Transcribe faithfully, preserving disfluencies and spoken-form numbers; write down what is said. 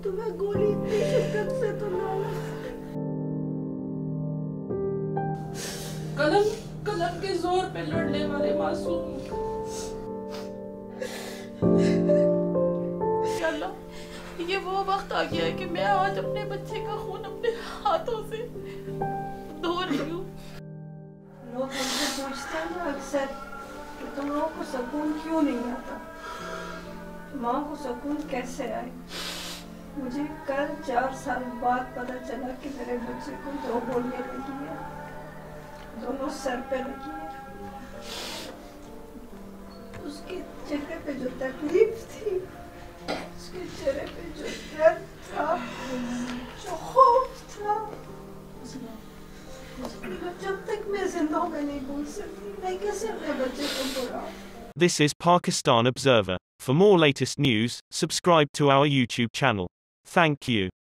तुम्हें गोली इतनी शिद्दत से तो ना कलम कलम के जोर पे लड़ने वाले मासूम अल्लाह, ये वो वक्त आ गया है कि मैं आज अपने बच्चे का खून अपने हाथों से धो रही हूँ। लोग हमसे पूछते हैं ना अक्सर कि तुम लोगों को सुकून क्यों नहीं आता, माँ को सुकून कैसे आए। मुझे कल चार साल बाद पता चला कि मेरे बच्चे को दो गोलियां लगी है, दोनों सर पे लगी है। उसके चेहरे पे जो तकलीफ थी, उसके चेहरे पे जो दर्द था, जो खौफ था, जब तक मैं जिंदा हूँ मैं नहीं भूल सकती। मैं कैसे अपने बच्चे को बुलाऊं। This is Pakistan Observer. For more latest news, subscribe to our YouTube channel. Thank you.